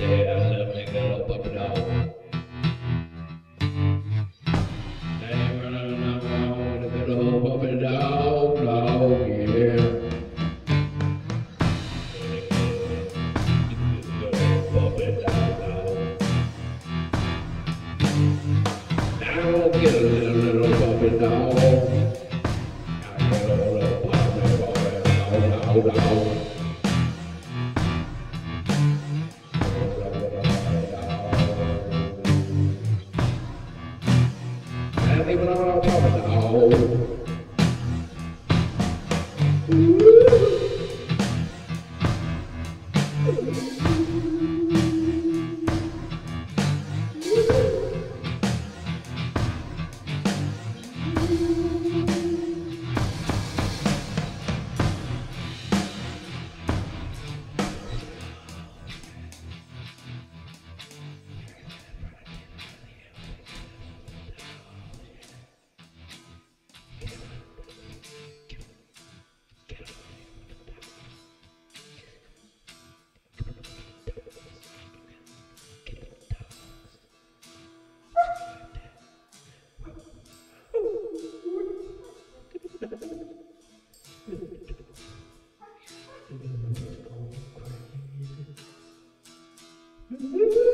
said I love me a little puppy dog. They running around with a little puppy dog, dog, yeah. Little puppy dog, dog. Now get a little puppy dog. I get a little puppy dog, dog. And even on top of the hole. Woo!